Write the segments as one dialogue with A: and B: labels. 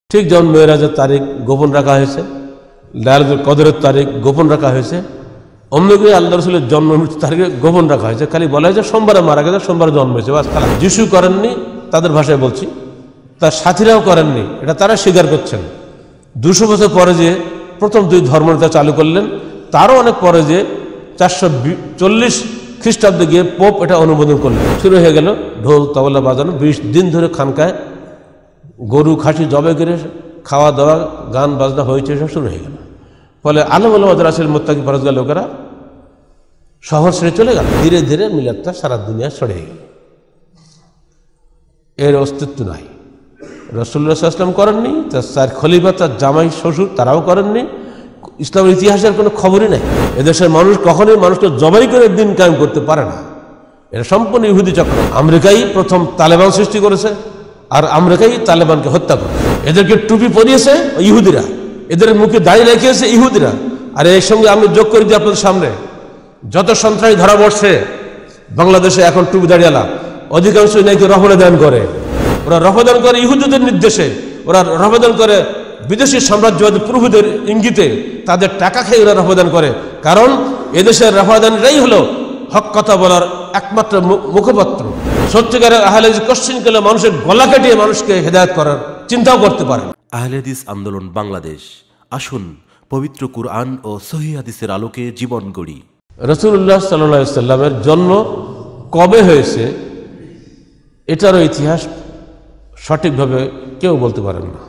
A: ঠিক যেমন মেরাজের তারিখ গোপন রাখা হয়েছে, লাইলাতুল কদরের তারিখ গোপন রাখা হয়েছে, অমনি করে আল্লাহ রসুলের জন্ম মৃত্যু তারিখে গোপন রাখা হয়েছে। খালি বলা হয়েছে সোমবারে মারা গেছে, সোমবারে জন্ম হয়েছে, বাস খারাপ। যিশু করেননি, তাদের ভাষায় বলছি, তার সাথীরাও করেননি, এটা তারা স্বীকার করছেন। 200 বছর পরে যে প্রথম দুই ধর্মনেতা চালু করলেন, তারও অনেক পরে যে 440 খ্রিস্টাব্দে গিয়ে পোপ এটা অনুমোদন করলেন। শুরু হয়ে গেল ঢোল তবলা বাজানো, 20 দিন ধরে খানকায় গরু খাসি জবে করে খাওয়া দাওয়া গান বাজনা হয়েছে, সব শুরু হয়ে গেল। ফলে আলম আলম আদরাসের মোত্তাকি ফরজগার লোকেরা শহর ছেড়ে চলে গেল। ধীরে ধীরে মিলাদটা সারা দুনিয়া ছড়িয়ে গেল, এর অস্তিত্ব নাই। রাসূলুল্লাহ সাল্লাল্লাহু আলাইহি ওয়াসাল্লাম করেননি, তার 4 খলিফা, তার জামাই শ্বশুর তারাও করেননি। ইসলামের ইতিহাসের কোনো খবরই নাই। এদেশের মানুষ কখনোই মানুষকে জবাই করে দিন কায়েম করতে পারে না, এটা সম্পূর্ণ ইহুদি চক্র। আমেরিকাই প্রথম তালেবান সৃষ্টি করেছে, আর আমেরিকাই তালেবানকে হত্যা করেছে। এদেরকে টুপি পরিয়েছে ইহুদিরা, এদের মুখে দাড়ি রেখেছে ইহুদিরা। আর এর সঙ্গে আমি যোগ করে দিই আপনাদের সামনে, যত সন্ত্রাসী ধরা পড়ছে বাংলাদেশে এখন টুপি দাঁড়িয়ালা, অধিকাংশই নাকি রহদান করে। ওরা রহদান করে ইহুদিদের নির্দেশে, ওরা রহদান করে বিদেশি সাম্রাজ্যবাদী প্রভুদের ইঙ্গিতে, তাদের টাকা খেয়ে ওরা রহদান করে। কারণ এদেশের রহদানটাই হলো হক কথা বলার একমাত্র মুখপাত্র। সত্যিকারের আহলে হাদিস কোশ্চেন করলে মানুষের গলা কাটিয়ে মানুষকে হেদায়েত করার চিন্তাও করতে পারে।
B: আহলে হাদিস আন্দোলন বাংলাদেশ, আসুন পবিত্র কুরআন ও সহিহ হাদিসের আলোকে জীবন গড়ি।
A: রাসূলুল্লাহ সাল্লাল্লাহু আলাইহি সাল্লামের জন্ম কবে হয়েছে এটারও ইতিহাস সঠিকভাবে কেউ বলতে পারেন না।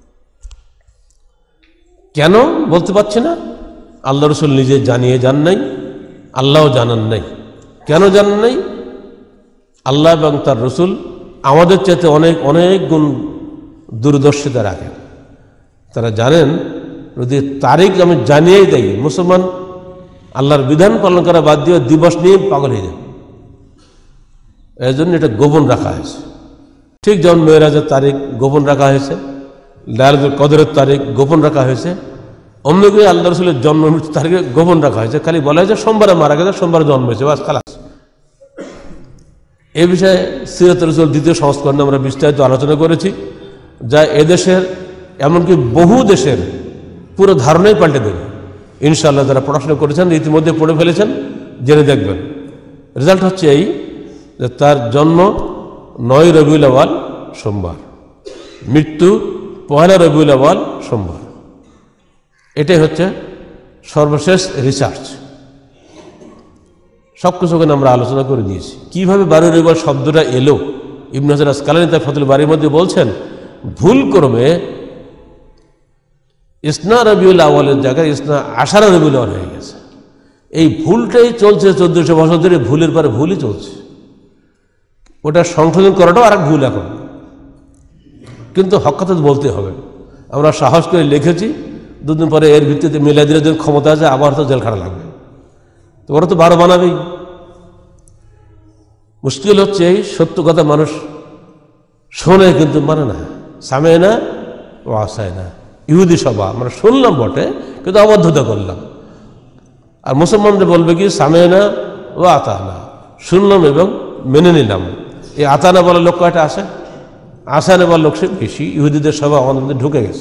A: কেন বলতে পারছে না? আল্লাহ রসুল নিজে জানিয়ে যান নাই, আল্লাহও জানান নাই। কেন জানান নাই? আল্লাহ এবং তার রসুল আমাদের চাইতে অনেক অনেক গুণ দূরদর্শিতা রাখেন। তারা জানেন যদি তারিখ আমি জানিয়েই দেই, মুসলমান আল্লাহর বিধান পালন করা বাদ দিয়ে দিবস নিয়ে পাগল হয়ে যায়। এই জন্য এটা গোপন রাখা হয়েছে। ঠিক যেমন মেরাজের তারিখ গোপন রাখা হয়েছে, লাইলাতুল কদরের তারিখ গোপন রাখা হয়েছে, অমনি করে আল্লাহ রসুলের জন্ম মৃত্যু তারিখে গোপন রাখা হয়েছে। খালি বলা হয়েছে সোমবারে মারা গেছে, সোমবারে জন্ম হয়েছে, বাস খালাস। এ বিষয়ে সিরাত রাসূল 2য় সংস্করণে আমরা বিস্তারিত আলোচনা করেছি, যা এদেশের এমনকি বহু দেশের পুরো ধারণাই পাল্টে দেবে ইনশাআল্লাহ। যারা পড়াশোনা করেছেন, ইতিমধ্যে পড়ে ফেলেছেন, জেনে দেখবেন। রেজাল্ট হচ্ছে এই যে তার জন্ম 9 রবিউল আউয়াল সোমবার, মৃত্যু 1 রবিউল আউয়াল সোমবার। এটাই হচ্ছে সর্বশেষ রিসার্চ। সব কিছু ওখানে আমরা আলোচনা করে দিয়েছি। কীভাবে 12 রবিউল শব্দটা এলো, ইবনে হাজার আসকালানী তার ফাতুল বারীর মধ্যে বলছেন, ভুল ক্রমে ইসনা রবিউল আউয়ালের জায়গায় ইসনা আশারা রবিউল আউয়াল হয়ে গেছে। এই ভুলটাই চলছে 1400 বছর ধরে, ভুলের পরে ভুলই চলছে। ওটা সংশোধন করাটাও আর এক ভুল এখন, কিন্তু হক কথা বলতে হবে। আমরা সাহস করে লিখেছি, 2 দিন পরে এর ভিত্তিতে মিলাদের যে ক্ষমতা আছে আবার তো জেল খাটা লাগবে, তো ওরা তো 12 বানাবেই। মুশকিল হচ্ছে এই সত্য কথা মানুষ শোনে কিন্তু মানে না। সামে না ও আসায় না, ইহুদি সভা আমরা শুনলাম বটে, কিন্তু অবদ্ধতা করলাম। আর মুসলমানদের বলবে কি সামে না ও আতা না, শুনলাম এবং মেনে নিলাম। এই আতানা বলার লোক কয়টা আসে? আসানে বলার লোক সে বেশি। ইহুদিদের সভা আমাদের মধ্যে ঢুকে গেছে।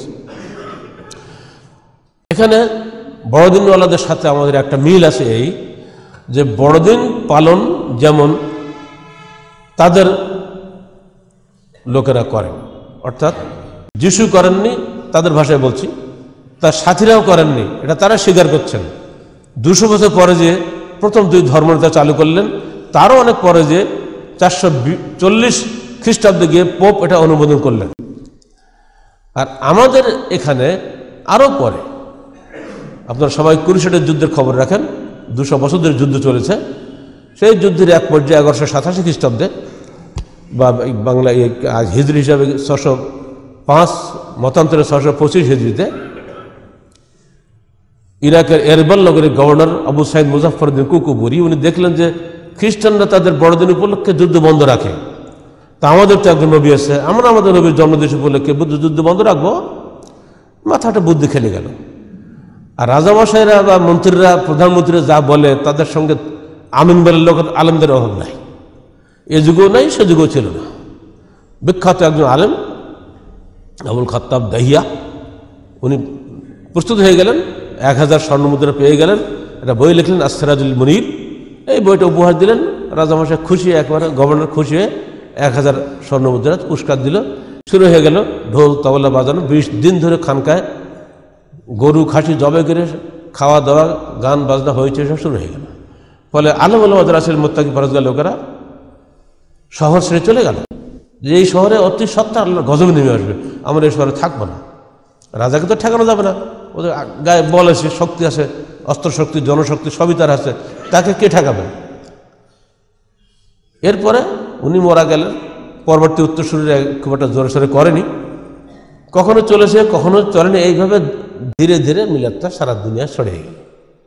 A: এখানে বড়দিনওয়ালাদের সাথে আমাদের একটা মিল আছে, এই যে বড়দিন পালন যেমন তাদের লোকেরা করেন, অর্থাৎ যিশু করেননি, তাদের ভাষায় বলছি, তার সাথীরাও করেননি, এটা তারা স্বীকার করছেন। 200 বছর পরে যে প্রথম দুই ধর্মনেতা চালু করলেন, তারও অনেক পরে যে 440 খ্রিস্টাব্দে গিয়ে পোপ এটা অনুমোদন করলেন। আর আমাদের এখানে আরও পরে, আপনারা সবাই কুরুশেটের যুদ্ধের খবর রাখেন, 200 বছর ধরে যুদ্ধ চলেছে। সেই যুদ্ধের এক পর্যায়ে 1187 খ্রিস্টাব্দে বা বাংলা হিজরি হিসাবে 605, মতান্তরে 625 হিজরিতে ইরাকের এরবাল নগরের governor Abu Said Muzaffaruddin Kukburi উনি দেখলেন যে খ্রিস্টানরা তাদের বড়দিন উপলক্ষে যুদ্ধ বন্ধ রাখে, তা আমাদের তো একজন নবী আছে, আমরা আমাদের নবীর জন্মদিন উপলক্ষে যুদ্ধ বন্ধ রাখবো। মাথাটা বুদ্ধি খেলে গেল। আর রাজামশাইরা বা মন্ত্রীরা, প্রধানমন্ত্রীরা যা বলে তাদের সঙ্গে আমিন বলে লোক আলেমদের অভাব নাই। এ যুগও নাই, সে যুগও ছিল না। বিখ্যাত একজন আলেম আবুল খাত্তাব দাহিয়া, উনি প্রস্তুত হয়ে গেলেন, 1000 স্বর্ণমুদ্রা পেয়ে গেলেন, একটা বই লিখলেন আসরাজুল মুনির। এই বইটা উপহার দিলেন, রাজামশাই খুশি, একবারে গভর্নর খুশি হয়ে 1000 স্বর্ণমুদ্রা পুরস্কার দিল। শুরু হয়ে গেল ঢোল তবলা বাজানো, 20 দিন ধরে খানকায় গরু খাসি জবে করে খাওয়া দাওয়া গান বাজনা হয়েছে, সব শুরু হয়ে গেল। ফলে আলম আলম আদরাসের মোত্তাকি ফরজগার লোকেরা শহর ছেড়ে চলে গেল, যে এই শহরে অতি সত্তা আল্লাহর গজব নেমে আসবে, আমরা এই শহরে থাকবো না। রাজাকে তো ঠেকানো যাবে না, ওদের গায়ে বল আছে, শক্তি আছে, অস্ত্র শক্তি জনশক্তি সবই তার আছে, তাকে কে ঠেকাবে? এরপরে উনি মারা গেলেন। পরবর্তী উত্তরসূরিরা খুব একটা জোরে সোরে করেনি, কখনো চলেছে কখনো চলেনি। এইভাবে ধীরে ধীরে মিলাদটা সারা দুনিয়া ছড়িয়ে গেল,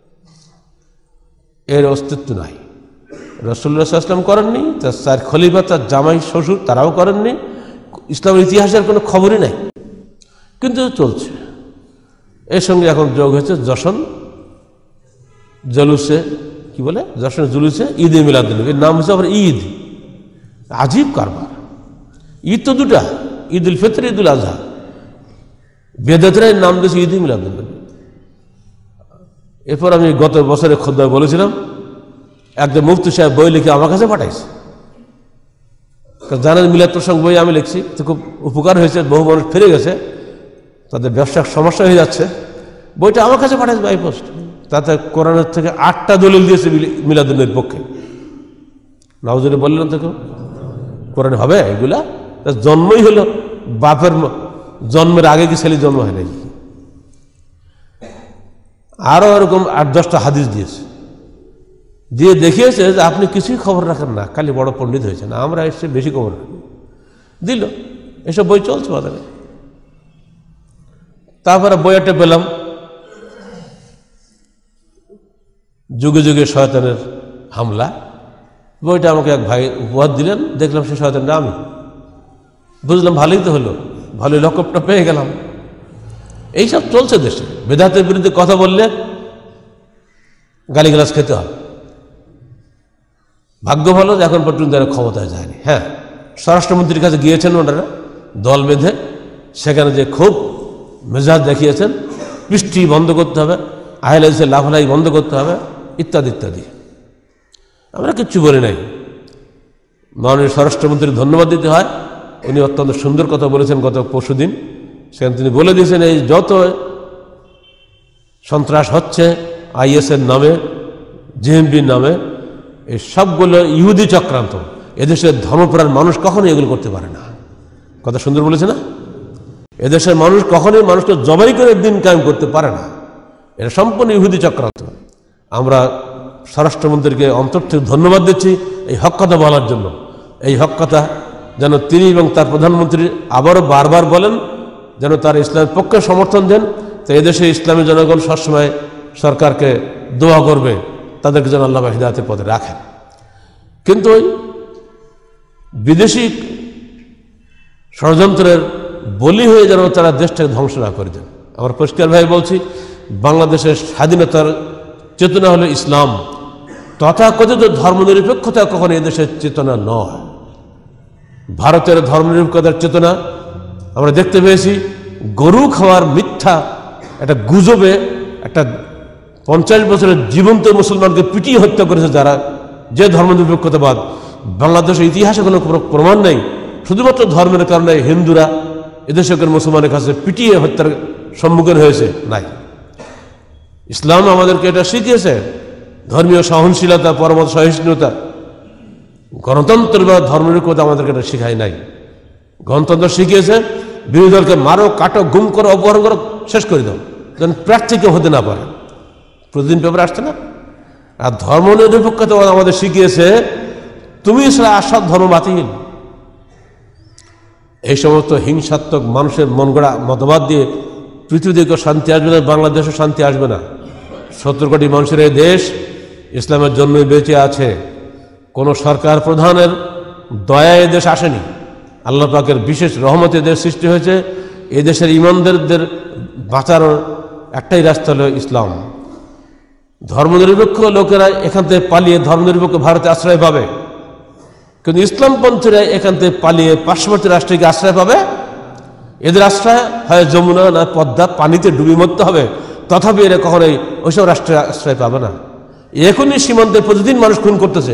A: এর অস্তিত্ব নাই। রাসূলুল্লাহ সাল্লাল্লাহু আলাইহি ওয়াসাল্লাম করেননি, তার 4 খলিফা, তার জামাই শ্বশুর তারাও করেননি, ইসলামের ইতিহাসের কোনো খবরই নাই, কিন্তু চলছে। এর সঙ্গে এখন যোগ হয়েছে যশন জলুসে, কি বলে, যশন জুলুসে ঈদে মিলাদুন্নবী, এর নাম হচ্ছে আবার ঈদ। আজীব কারবার। ঈদ তো দুটা, ঈদ উল ফিতর, ঈদ উল আজহা। বেদাতরা এর নাম দিয়েছে ঈদে মিলাদুন্নবী। এরপর আমি গত বছরে খুতবায় বলেছিলাম, একজন মুফতি সাহেব বই লিখে আমার কাছে পাঠাইছে। জানেন মিলাদ প্রসঙ্গ বই আমি লিখছি, তো খুব উপকার হয়েছে, বহু মানুষ ফিরে গেছে, তাদের ব্যবসার সমস্যা হয়ে যাচ্ছে। বইটা আমার কাছে পাঠাইছে বাই পোস্ট। তাতে কোরআনের থেকে 8টা দলিল দিয়েছে মিলাদুন্নবীর পক্ষে। নাউজুরে বললেন তো কেউ কোরআনে হবে এগুলা? তার জন্মই হলো বাপের জন্মের আগে কি ছেলে জন্ম হয় নাই? আরো এরকম 8-10টা হাদিস দিয়েছে, দিয়ে দেখিয়েছে যে আপনি কিছুই খবর রাখেন না, খালি বড় পণ্ডিত হয়েছে না, আমরা এসে বেশি খবর রাখি। দিল, এসব বই চলছে বাজারে। তারপরে বইটা পেলাম যুগে যুগে শয়তানের হামলা। বইটা আমাকে এক ভাই উপহার দিলেন, দেখলাম সে শয়তানটা আমি। বুঝলাম ভালোই তো হলো, ভালোই লকবটা পেয়ে গেলাম। এইসব চলছে দেশে। বেদাতের বিরুদ্ধে কথা বললে গালিগালাজ খেতে হয়। ভাগ্য ভালো যে এখন পর্যন্ত এরা ক্ষমতায় যায়নি। হ্যাঁ, স্বরাষ্ট্রমন্ত্রীর কাছে গিয়েছেন ওনারা দল বেঁধে, সেখানে যে খুব মেজাজ দেখিয়েছেন, বৃষ্টি বন্ধ করতে হবে, আহলে হাদিসের লাফালাই বন্ধ করতে হবে, ইত্যাদি ইত্যাদি। আমরা কিচ্ছু বলি নাই। মাননীয় স্বরাষ্ট্রমন্ত্রীর ধন্যবাদ দিতে হয়, উনি অত্যন্ত সুন্দর কথা বলেছেন গত পরশুদিন। সেখানে তিনি বলে দিয়েছেন, এই যত সন্ত্রাস হচ্ছে আইএসের নামে, জেএমবির নামে, এই সবগুলো ইহুদি চক্রান্ত। এদেশের ধর্মপ্রাণ মানুষ কখনোই এগুলো করতে পারে না। কথা সুন্দর বলেছে না? এদেশের মানুষ কখনোই মানুষকে জবাই করে দিন কায়েম করতে পারে না, এটা সম্পূর্ণ ইহুদি চক্রান্ত। আমরা স্বরাষ্ট্রমন্ত্রীকে অন্তর থেকে ধন্যবাদ দিচ্ছি এই হক কথা বলার জন্য। এই হক কথা যেন তিনি এবং তার প্রধানমন্ত্রী আবারও বারবার বলেন, যেন তার ইসলামের পক্ষে সমর্থন দেন। তো এদেশে ইসলামী জনগণ সবসময় সরকারকে দোয়া করবে, তাদেরকে যেন আল্লাহ হিদায়াতের পথে রাখেন। কিন্তু ওই বিদেশি ষড়যন্ত্রের বলি হয়ে যেন তারা দেশটাকে ধ্বংস না করে দেন। আমরা পরিষ্কারভাবে বলছি, বাংলাদেশের স্বাধীনতার চেতনা হলো ইসলাম। তথাকথিত ধর্মনিরপেক্ষতা কখনো এদেশের চেতনা নয়। ভারতের ধর্মনিরপেক্ষতার চেতনা আমরা দেখতে পেয়েছি গরু খাওয়ার মিথ্যা একটা গুজবে একটা 50 বছরের জীবন্ত মুসলমানকে পিটিয়ে হত্যা করেছে যারা, যে ধর্মনিরপেক্ষতাবাদ। বাংলাদেশের ইতিহাসে কোনো প্রমাণ নেই, শুধুমাত্র ধর্মের কারণে হিন্দুরা এদেশের মুসলমানের কাছে পিটিয়ে হত্যার সম্মুখীন হয়েছে নাই। ইসলাম আমাদেরকে এটা শিখিয়েছে, ধর্মীয় সহনশীলতা, পরমত সহিষ্ণুতা। গণতন্ত্র বা ধর্মনিরপেক্ষতা আমাদেরকে এটা শিখায় নাই। গণতন্ত্র শিখিয়েছে বিরোধী দলকে মারো, কাটো, গুম করো, অপহরণ করো, শেষ করে দাও, যেন প্রার্থী কেউ হতে না পারে। প্রতিদিন পেপারে আসছে না? আর ধর্মনিরপেক্ষতা আমাদের শিখিয়েছে তুমি ছাড়া আর সব ধর্ম বাতিল। এই সমস্ত হিংসাত্মক মানুষের মন গড়া মতবাদ দিয়ে পৃথিবীতে শান্তি আসবে না, বাংলাদেশও শান্তি আসবে না। 70 কোটি মানুষের এই দেশ ইসলামের জন্যই বেঁচে আছে। কোনো সরকার প্রধানের দয়ায় দেশ আসেনি, আল্লাহ পাকের বিশেষ রহমতে দেশ সৃষ্টি হয়েছে। এই দেশের ইমানদারদের বাঁচার একটাই রাস্তা হলো ইসলাম। ধর্মনিরপেক্ষ লোকেরা এখান থেকে পালিয়ে ধর্মনিরপেক্ষ ভারতে আশ্রয় পাবে, কিন্তু ইসলামপন্থীরা এখান থেকে পালিয়ে পার্শ্ববর্তী রাষ্ট্রকে আশ্রয় পাবে এদের আশ্রয় হয় যমুনা না পদ্মা, পানিতে ডুবি মরতে হবে, তথাপি এরা কখনোই ওইসব রাষ্ট্রের আশ্রয় পাবে না। এখনই সীমান্তে প্রতিদিন মানুষ খুন করতেছে।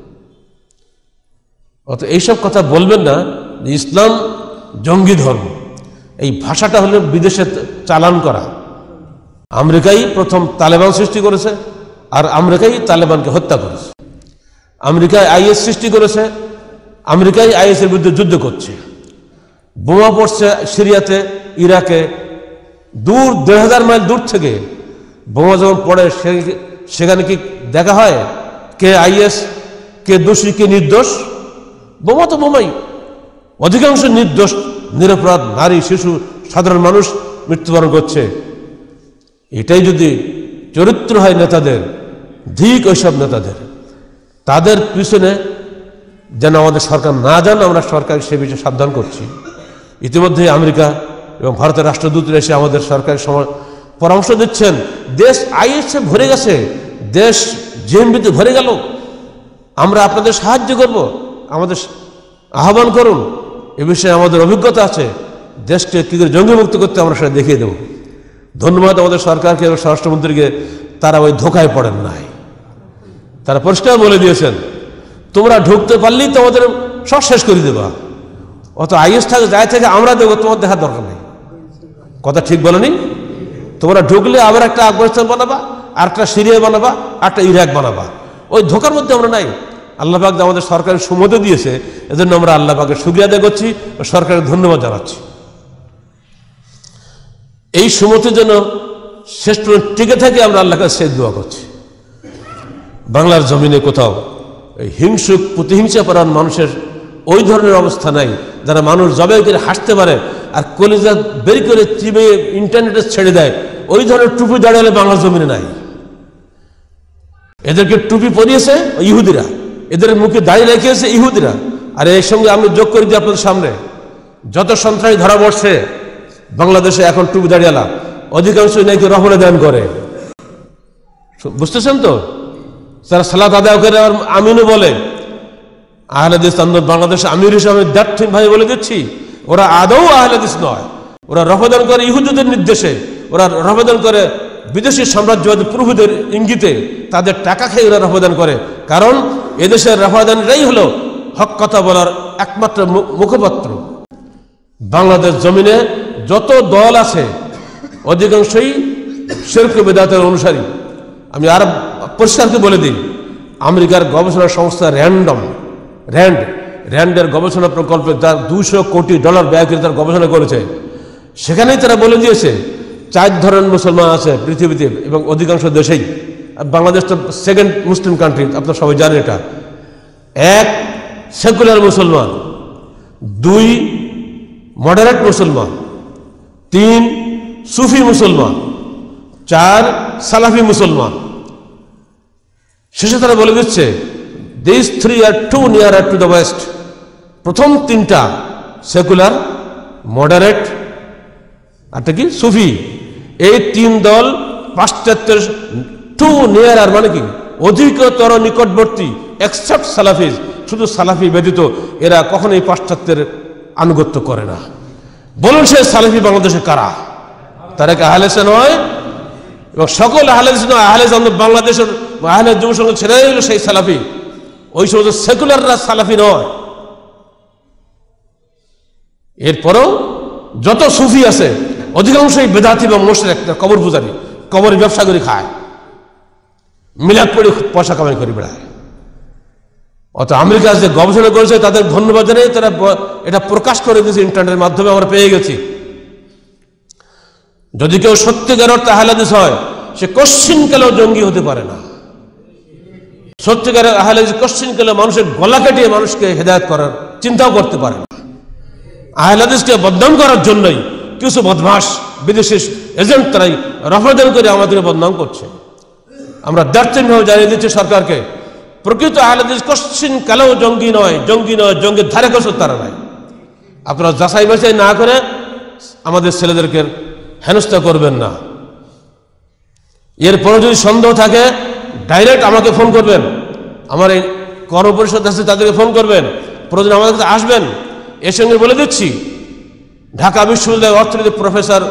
A: অত এইসব কথা বলবেন না যে ইসলাম জঙ্গি ধর্ম। এই ভাষাটা হলো বিদেশে চালান করা। আমেরিকাই প্রথম তালেবান সৃষ্টি করেছে, আর আমেরিকাই তালেবানকে হত্যা করেছে। আমেরিকায় আইএস সৃষ্টি করেছে, আমেরিকাই আইএস এর বিরুদ্ধে যুদ্ধ করছে। বোমা পড়ছে সিরিয়াতে, ইরাকে, দূর ১,৫০০ মাইল দূর থেকে বোমা যখন পড়ে সেখানে কি দেখা হয় কে আইএস, কে দোষী, কে নির্দোষ? বোমা তো বোমাই। অধিকাংশ নির্দোষ, নিরপরাধ নারী, শিশু, সাধারণ মানুষ মৃত্যুবরণ করছে। এটাই যদি চরিত্র হয় নেতাদের, ঠিক ওইসব নেতাদের, তাদের পিছনে যেন আমাদের সরকার না যান, আমরা সরকার সে বিষয়ে সাবধান করছি। ইতিমধ্যে আমেরিকা এবং ভারতের রাষ্ট্রদূতরা এসে আমাদের সরকারের পরামর্শ দিচ্ছেন, দেশ আইএসএ ভরে গেছে, দেশ জিএমবিতে ভরে গেল, আমরা আপনাদের সাহায্য করব, আমাদের আহ্বান করুন। এ বিষয়ে আমাদের অভিজ্ঞতা আছে, দেশকে কী করে জঙ্গিমুক্ত করতে আমরা সেটা দেখিয়ে দেব। ধন্যবাদ আমাদের সরকারকে এবং স্বরাষ্ট্রমন্ত্রীকে, তারা ওই ধোকায় পড়েন নাই। তারা পরিষ্কার বলে দিয়েছেন, তোমরা ঢুকতে পারলেই তোমাদের সব শেষ করে দেবা, অত আইএস থাকে যাই থেকে আমরা দেবো, তোমার দেখার দরকার নেই। কথা ঠিক বলেনি? তোমরা ঢুকলে আবার একটা আফগানিস্তান বানাবা, আর একটা সিরিয়া বানাবা, আর একটা ইরাক বানাবা। ওই ধোকার মধ্যে আমরা নাই। আল্লাহ পাক আমাদের সরকারের সুমতি দিয়েছে, এজন্য আমরা আল্লাহ পাকের শুকরিয়া আদায় করছি ও সরকারের ধন্যবাদ জানাচ্ছি। এই সুমতি যেন শেষ পর্যন্ত টিকে থাকে, আমরা আল্লাহর কাছে সেই দোয়া করছি। বাংলার জমিনে কোথাও এই হিংসুক প্রতিহিংসা পরায়ণ মানুষের ওই ধরনের অবস্থা নাই, যারা মানুষ জবাই করে হাসতে পারে আর কলিজা বের করে চিবে ইন্টারনেটে ছেড়ে দেয়, ওই ধরনের টুপি দাঁড়ালে বাংলার জমিনে নাই। এদেরকে টুপি পরিয়েছে ইহুদিরা, এদের মুখে দাড়ি রেখেছে ইহুদিরা। আর এর সঙ্গে আমি যোগ করে দিই আপনাদের সামনে, যত সন্ত্রাসী ধরা পড়ছে বাংলাদেশে এখন টুপি দাঁড়িয়ালা, অধিকাংশই নাকি রহমনে দান করে। বুঝতেছেন তো? তারা সালাত আদায় করে আর আমিনও বলে। আহলে হাদিস আন্দোলন বাংলাদেশে আমির হিসাবে ভাই বলে দিচ্ছি, ওরা আদৌ আহলে হাদিস নয়। ওরা রফাদান করে ইহুদিদের নির্দেশে, ওরা রফাদান করে বিদেশি সাম্রাজ্যবাদী প্রভুদের ইঙ্গিতে, তাদের টাকা খেয়ে ওরা রফাদান করে। কারণ এদেশের রফাদানরাই হলো হক কথা বলার একমাত্র মুখপাত্র। বাংলাদেশ জমিনে যত দল আছে অধিকাংশই শিরক বিদআতের অনুসারী। আমি আর পরিষ্কারকে বলে দিই, আমেরিকার গবেষণা সংস্থা র্যান্ডের গবেষণা প্রকল্পে তার $200 কোটি ব্যয় করে তার গবেষণা করেছে। সেখানেই তারা বলে দিয়েছে 4 ধরনের মুসলমান আছে পৃথিবীতে এবং অধিকাংশ দেশেই। বাংলাদেশ তো সেকেন্ড মুসলিম কান্ট্রি, আপনারা সবাই জানেন এটা। 1 সেকুলার মুসলমান, 2 মডারেট মুসলমান, 3 সুফি মুসলমান, 4 সালাফি মুসলমান। শেষে তারা বলে দিচ্ছে these 3 are too nearer to the west। প্রথম 3টা সেকুলার, মডারেট আর কি সুফি, এই 3 দল পাশ্চাত্যের টু নিয়ার, মানে কি অধিকতর নিকটবর্তী, এক্সেপ্ট সালাফিজ, শুধু সালাফি ব্যতীত এরা কখনোই পাশ্চাত্যের আনুগত্য করে না। বলুন সে সালাফি বাংলাদেশে কারা? তারা কি আহলে হাদিস নয়? এবং সকল আহলে হাদিস নয়, আহলে হাদিস বাংলাদেশের আহলে যুব সংঘ ছেড়ে হলো সেই সালাফি। ওই সমস্ত সেকুলাররা সালাফি নয়। এরপরও যত সুফি আছে অধিকাংশই বেদাতি বা মুশরিক, কবর পূজারী, কবর ব্যবসা করে খায়, মিলাদ পড়ে পয়সা কামাই করে বেড়ায়। অত আমেরিকা যে গবেষণা করেছে তাদের ধন্যবাদ জানাই, তারা এটা প্রকাশ করে দিয়েছে ইন্টারনেটের মাধ্যমে, আমরা পেয়ে গেছি। যদি কেউ সত্যিকার অর্থে আহলে হাদিস হয়, সে কশ্চিনকালেও জঙ্গি হতে পারে না। সত্যিকারের আহলে হাদিস কশ্চিনকালে মানুষের গলা কাটিয়ে মানুষকে হেদায়েত করার চিন্তাও করতে পারে না। আহলে হাদিসকে বদনাম করার জন্যই কিছু বদমাস বিদেশি এজেন্ট তারাই রফাদান করে আমাদের বদনাম করছে। আমরা দায়িত্বভাবে জানিয়ে দিচ্ছি সরকারকে, প্রকৃত আহলে হাদিস কশ্চিনকালেও জঙ্গি নয়, জঙ্গির ধারে কাছেও তারা নাই। আপনারা যাচাই বাছাই না করে আমাদের ছেলেদেরকে হেনস্থা করবেন না। এরপরে যদি সন্দেহ থাকে ডাইরেক্ট আমাকে ফোন করবেন, আমার এই কর্মপরিষদ আছে তাদেরকে ফোন করবেন, প্রয়োজন আমাদের কাছে আসবেন। এর সঙ্গে বলে দিচ্ছি ঢাকা বিশ্ববিদ্যালয়ের অর্থনীতি প্রফেসর,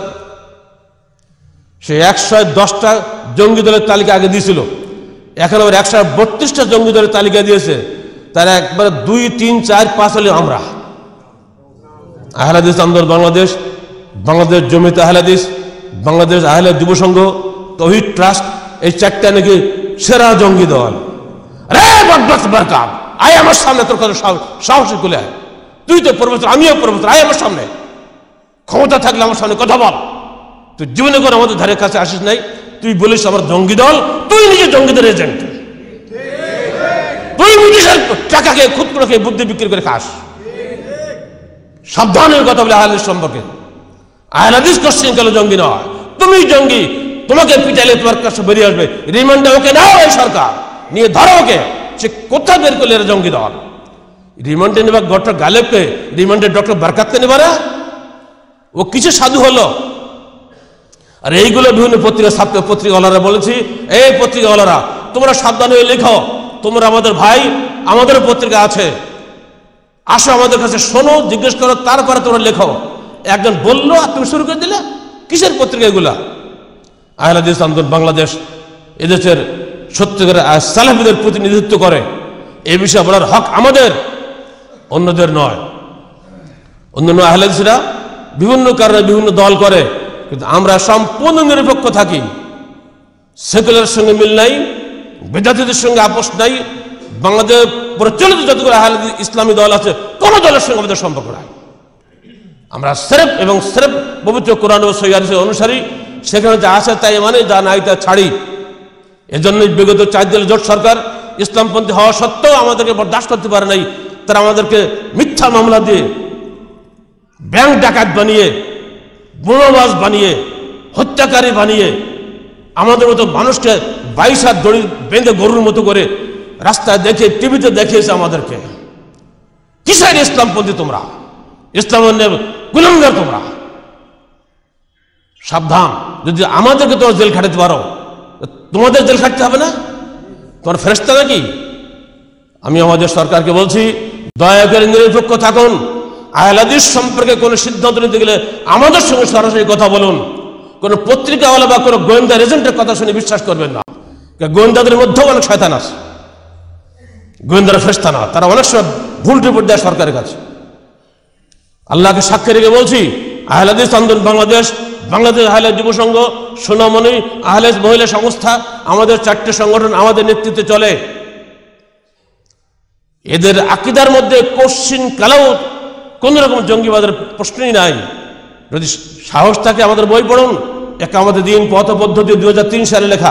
A: সে 110টা জঙ্গি দলের তালিকা আগে দিয়েছিল, এখন আবার 132টা জঙ্গি দলের তালিকা দিয়েছে। তারা একবারে 2, 3, 4, 5 হলে আমরা আহলে হাদিস আন্দোলন বাংলাদেশ, বাংলাদেশ জমিয়তে আহলে হাদিস, বাংলাদেশ আহলে যুব সংঘ, তৌহিদ ট্রাস্ট, এই 4টা নাকি সেরা জঙ্গি দল। আরে বদমাশ বারকাত, আয় আমার সামনে, তোর কথা সাহসী খুলে আয়, তুই তো প্রফেসর, আমিও প্রফেসর, আয় আমার সামনে, ক্ষমতা থাকলে আমার সামনে কথা বল। তুই জীবনে করে আমাদের ধারে কাছে আসিস নাই, তুই বলিস আমার জঙ্গি দল, তুই নিজে জঙ্গিদের এজেন্ট, তুই বিদেশের টাকাকে খুদ করে বুদ্ধি বিক্রি করে খাস। সাবধানের কথা বলে আহলে হাদিস সম্পর্কে। আহলে হাদিস কোশ্চেন কেন জঙ্গি নয়, তুমি জঙ্গি, তোমাকে পিটাইলে তোমার কাছে বেরিয়ে আসবে। রিমান্ডে ওকে নাও, এই সরকার নিয়ে ধরো ওকে, সে কোথায় বের করলে এরা জঙ্গি দল। রিমান্ডে নেবা ডক্টর গালেবকে, রিমান্ডে ডক্টর বরকাতকে নেবা না, ও কিছু সাধু হলো। আর এইগুলো বিভিন্ন পত্রিকা, ছাত্র পত্রিকাওয়ালারা বলেছি, এই পত্রিকাওয়ালারা তোমরা সাবধান হয়ে লেখো, তোমরা আমাদের ভাই, আমাদের পত্রিকা আছে, আসো আমাদের কাছে শোনো, জিজ্ঞেস করো, তারপরে তোমরা লেখো। একজন বললো আর তুমি শুরু করে দিলে, কিসের পত্রিকা এগুলা? আহলে হাদিস আন্দোলন বাংলাদেশ এদেশের সত্যিকারের সালাফিদের প্রতিনিধিত্ব করে, এ বিষয়ে বলার হক আমাদের, অন্যদের নয়। অন্যান্য আহলে হাদিসরা বিভিন্ন কারণে বিভিন্ন দল করে, কিন্তু আমরা সম্পূর্ণ নিরপেক্ষ থাকি। সেকুলারের সঙ্গে মিল নাই, বেদাতীদের সঙ্গে আপোষ নাই। বাংলাদেশ প্রচলিত যতগুলো আহলে হাদিস ইসলামী দল আছে, কোন দলের সঙ্গে আমাদের সম্পর্ক নাই। আমরা সিরফ এবং সিরফ পবিত্র কোরআন ও সহিহ হাদিসের অনুসারী, সেখানে যা আছে তাই মানে, যা নাই তা ছাড়ি। এজন্যই বিগত 4 দলের জোট সরকার ইসলামপন্থী হওয়া সত্ত্বেও আমাদেরকে বরদাস্ত করতে পারে নাই। তারা আমাদেরকে মিথ্যা মামলা দিয়ে, ব্যাংক ডাকাত বানিয়ে, বোমাবাজ বানিয়ে, হত্যাকারী বানিয়ে, আমাদের মতো মানুষকে 22 হাত দড়ি বেঁধে গরুর মতো করে রাস্তায় দেখে, টিভিতে দেখিয়েছে আমাদেরকে। কিসের ইসলামপন্থী তোমরা? ইসলামের কুলাঙ্গার তোমরা। সাবধান, যদি আমাদেরকে তোমরা জেল খাটাতে পারো, তোমাদের জেল খাটতে হবে না? তোমার ফেরেশতা নাকি? আমি আমাদের সরকারকে বলছি, দয়া করে নিরপেক্ষ থাকুন। আহলে হাদিস সম্পর্কে কোনো সিদ্ধান্ত নিতে গেলে আমাদের সঙ্গে সরাসরি কথা বলুন। কোনো পত্রিকাওয়ালা বা কোনো গোয়েন্দা এজেন্টের কথা শুনে বিশ্বাস করবেন না। গোয়েন্দাদের মধ্যেও অনেক শয়তান আছে, গোয়েন্দারা ফেরেশতা না, তারা অনেক সময় ভুল রিপোর্ট দেয় সরকারের কাছে। আল্লাহকে সাক্ষী রেখে বলছি, আহলে হাদিস আন্দোলন বাংলাদেশ, বাংলাদেশ আহলে যুব সংঘ, সোনামণি আহলে মহিলা সংস্থা, আমাদের 4টে সংগঠন আমাদের নেতৃত্বে চলে। এদের আকীদার মধ্যে কোশ্চিন কালেও কোন রকম জঙ্গিবাদের প্রশ্নই নাই। যদি সাহস থাকে আমাদের বই পড়ুন, আমাদের দিন পথ পদ্ধতি 2003 সালে লেখা,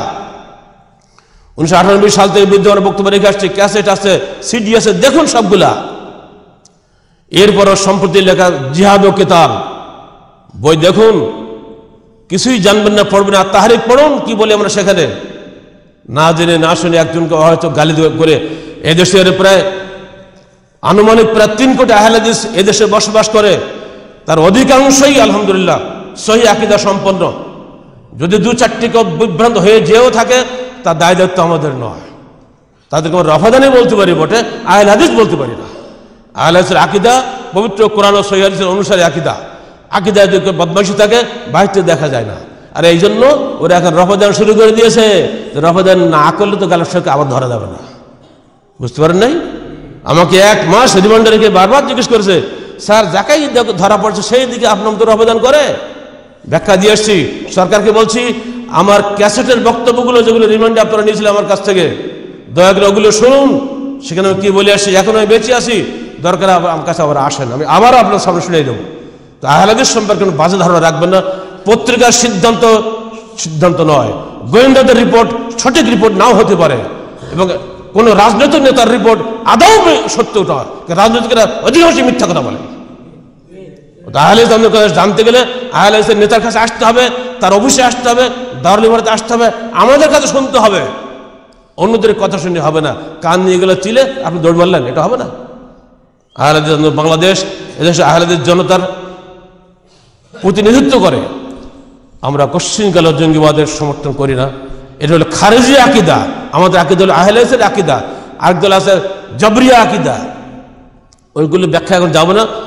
A: 1998 সাল থেকে বিদ্যমান বক্তব্য রেখে আসছে, ক্যাসেট আছে, সিডি আছে, দেখুন সবগুলা। এরপরও সম্প্রতি লেখা জিহাদ ও কিতাব বই দেখুন, কিছুই জানবেন না, পড়বেন না। তাহরিক পড়ুন, কি বলে আমরা সেখানে, না জেনে না শুনে একজনকে হয়তো গালি করে। এদেশের প্রায় আনুমানিক প্রায় 3 কোটি আহলে হাদিস এদেশে বসবাস করে, তার অধিকাংশই আলহামদুলিল্লাহ সহিহ আকীদা সম্পন্ন। যদি 2-4টি কেউ বিভ্রান্ত হয়ে যেও থাকে, তার দায় দায়িত্ব আমাদের নয়। তাদেরকে আমরা রফাদানি বলতে পারি বটে, আহলে হাদিস বলতে পারি না। আহলে হাদিসের আকীদা পবিত্র কোরআন ও সহিহ হাদিসের অনুসারে আকীদা। আকীদায় যদি বদমাইশি থাকে বাহিরতে দেখা যায় না। আর এই জন্য ওরা এখন রফাদান শুরু করে দিয়েছে। রফাদান না করলে তো গালের সাথে আবার ধরা যাবে না, বুঝতে পারেন নাই? আমাকে 1 মাস রিমান্ডে রেখে বারবার জিজ্ঞেস করেছে, স্যার যাকেই ধরা পড়ছে সেই দিকে আপনার তো রফাদান করে। ব্যাখ্যা দিয়ে আসছি, সরকারকে বলছি, আমার ক্যাসেটের বক্তব্যগুলো যেগুলো রিমান্ডে আপনারা নিয়েছিলেন আমার কাছ থেকে, দয়া করে ওগুলো শুনুন। সেখানে আমি কি বলে আসছি, এখন আমি বেঁচে আছি, দরকার আমার কাছে আবার আসেন, আমি আবারও আপনার সামনে শুনিয়ে দেবো। তো আহলে হাদিস সম্পর্কে কোনো বাজে ধারণা রাখবেন না। পত্রিকার সিদ্ধান্ত নয়, গোয়েন্দাদের রিপোর্ট সঠিক রিপোর্ট নাও হতে পারে, এবং কোনো রাজনৈতিক নেতার রিপোর্ট আদৌ সত্য নয়। রাজনৈতিকরা অধিকাংশ মিথ্যা কথা বলে। আহলে হাদিস কথা জানতে গেলে আহলে হাদিসের নেতার কাছে আসতে হবে, তার অফিসে আসতে হবে, দারুল ইমারতে আসতে হবে, আমাদের কাছে শুনতে হবে। অন্যদের কথা শুনে হবে না। কান নিয়ে গেলে চিলে আপনি দৌড় মারলেন, এটা হবে না। আহলে হাদিস বাংলাদেশ এদেশে আহলে হাদিস জনতার প্রতিনিধিত্ব করে। আমরা কোশ্চিনকালে জঙ্গিবাদের সমর্থন করি না। এটা হলো খারেজি আকীদা। আমাদের আকীদা হলো আহলে হাদিসের আকীদা। আরেক দল আছে জবরিয়া আকীদা, ওইগুলো ব্যাখ্যা এখন যাবো না।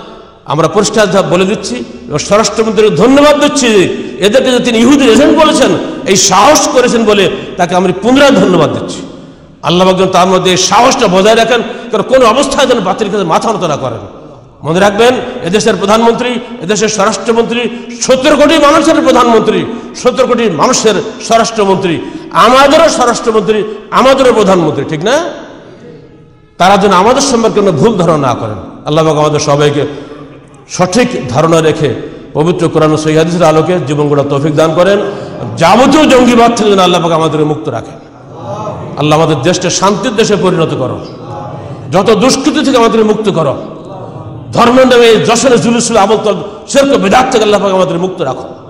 A: আমরা পরিষ্কার বলে দিচ্ছি এবং স্বরাষ্ট্রমন্ত্রীকে ধন্যবাদ দিচ্ছি, এদেরকে যে তিনি ইহুদি এজেন্ট বলেছেন, এই সাহস করেছেন বলে তাকে আমি পুনরায় ধন্যবাদ দিচ্ছি। আল্লাহ পাক যেন তার মধ্যে এই সাহসটা বজায় রাখেন, কারণ কোনো অবস্থায় যেন বাতিল কাজে মাথা নত না করেন। মনে রাখবেন, এদেশের প্রধানমন্ত্রী, এদেশের স্বরাষ্ট্রমন্ত্রী, 17 কোটি মানুষের প্রধানমন্ত্রী, 17 কোটি মানুষের স্বরাষ্ট্রমন্ত্রী, আমাদেরও স্বরাষ্ট্রমন্ত্রী, আমাদেরও প্রধানমন্ত্রী, ঠিক না? তারা যেন আমাদের সম্পর্কে কোনো ভুল ধারণা না করেন। আল্লাহ পাক আমাদের সবাইকে সঠিক ধারণা রেখে পবিত্র কোরআন ও সহিহ হাদিসের আলোকে জীবন গড়ার তৌফিক দান করেন। যাবতীয় জঙ্গিবাদ থেকে যেন আল্লাহ পাক আমাদের মুক্ত রাখেন। আল্লাহ আমাদের দেশকে শান্তির দেশে পরিণত করো, যত দুষ্কৃতি থেকে আমাদের মুক্ত করো, ধর্মের নামে যশোরে জুলুস আবল শিরক বিদআত থেকে আল্লাহ পাক আমাদের মুক্ত রাখো।